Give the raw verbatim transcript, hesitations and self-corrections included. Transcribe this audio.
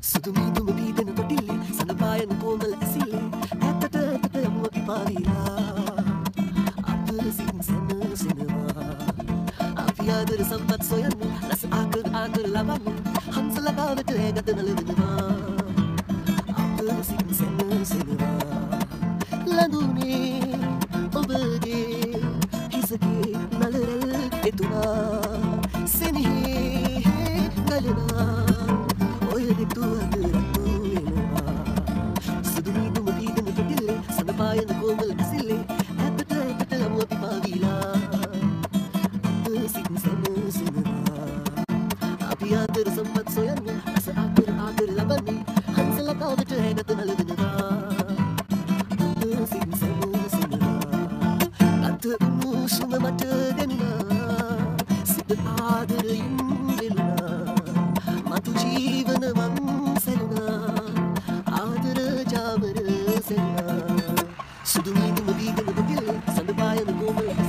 සුදු මීදුම පීදෙන කොටිල්ලේ සඳපායන කෝමල ඇසිල්ලේ ඇත්තට ඇත්තට යමු අපි පාවිලා අපර සින් සැනසෙනවා අපි ආදර සම්පත් සොයන්නේ රස ආකර ආකර ලබන්නේ හංසල ගාවට ඇගත නලවෙනවා අපර සින් සැනසෙනවා ලඳුනේ ඔබගේ හිසගේ නලරල් එතුනා සෙනෙහේ ගලනා ඔය දෙතු අතරතු වෙනවා සුදු මීදුම පීදෙන කොටිල්ලේ සඳපායන කෝමල ඇසිල්ලේ ඇත්තට ඇත්තට යමු අපි පාවිලා අප සින් සැනසෙනවා අපි ආදර සම්පත් සොයන්නේ රස ආදර ආදර ලබන්නේ හංසල කාවට ඇගත නලවෙනවා අප සින් සැනසෙනවා අත උණුසුම මට දැනුණා සිත ආදරයෙන් මතු ජීවන මං සැලුනා ආදර ජාමර සැලුනා සුදු මීදුම පීදෙන කොටිල්ලේ සඳපායන කෝමල